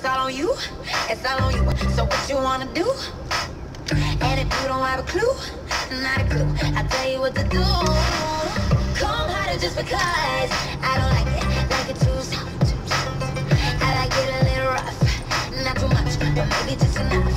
It's all on you, it's all on you. So what you wanna do? And if you don't have a clue, not a clue, I'll tell you what to do. Come harder just because I don't like it too soft. I like it a little rough, not too much, but maybe just enough.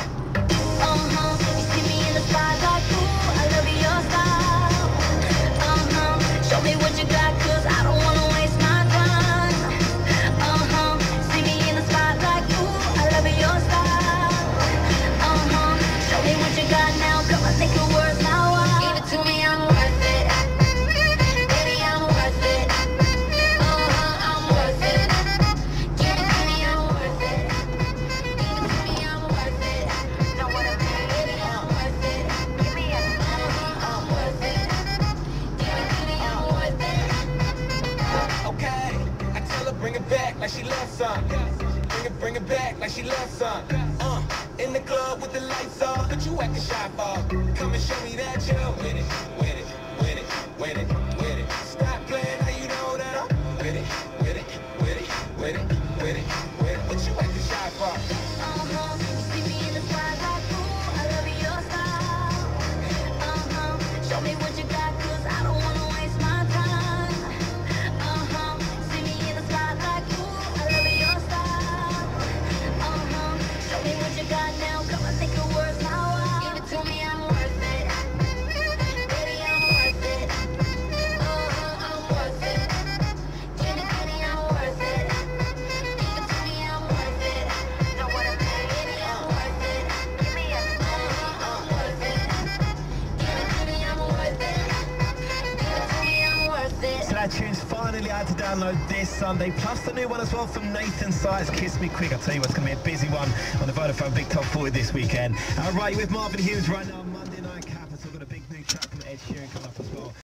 You see me in the spotlight, ooh, I love your style. Show me what you got, 'cause I don't wanna waste my time. See me in the spotlight, ooh, I love your style. Show me what you got now, come on, make it worth my while. Give it to me, I'm worth it. Baby, I'm worth it. I'm worth it. Give it to me, I'm worth it. Give it to me, I'm worth it. Know what I mean? Baby, I'm worth it. Give me a I'm worth it. Give it to me, I'm worth it. Okay, I tell her bring it back like she loves some. Bring it back like she loves some. In the club with the lights off, but you acting shy for. Come and show me that you're with it, with it, with it, with it, with it. Stop playing, how you know that I'm with it, with it, with it, with it, with it, with it. What you acting shy for? You see me in the spotlight, ooh, I love your style. Show me what you got, 'cause I don't wanna waste my time. See me in the spotlight, ooh, I love your style. Show me what you got now, come on, make it worth my while. Give it to me, I'm worth it. Baby, I'm worth it. I'm worth it. Give it to me, I'm worth it. Give it to me, I'm worth it. Know what I mean? Baby, I'm worth it. Give me a I'm worth it. Give it to me, I'm worth it. Give it to me, I'm worth it. So that tune's finally out to download this Sunday, plus the new one as well from Nathan Sides, Kiss Me Quick. I'll tell you what's going to be a busy one on the Vodafone Big Top 40 this weekend. Right, with Marvin Hughes right now on Monday Night Capital. We've got a big new track from Ed Sheeran coming up as well.